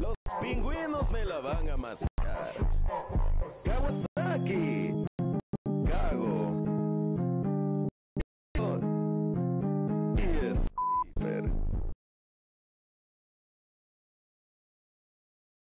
Los pingüinos me la van a mascar. Kawasaki.